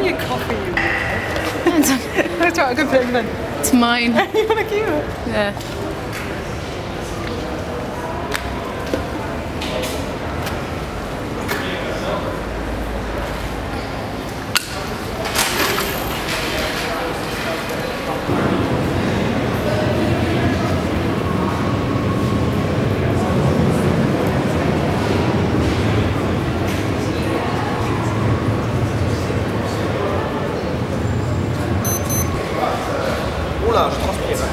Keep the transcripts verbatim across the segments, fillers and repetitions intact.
me a coffee, you know. That's right, I can put it in. It's mine. You want to keep it? Yeah. Oula, je transpire.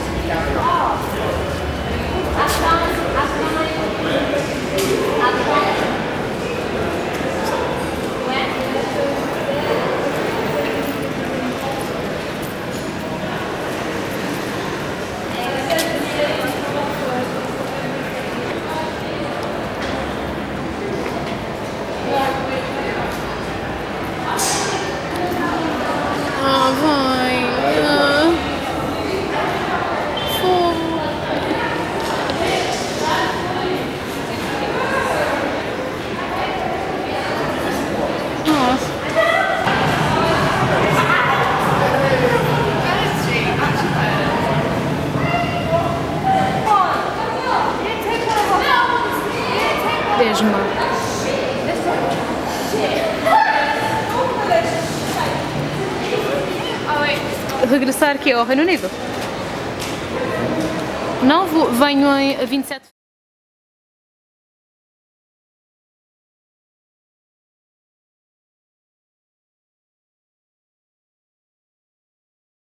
Ah, vai. Ah. Mesmo. Regressar aqui ao Reino Unido? Não, vou, venho em vinte e sete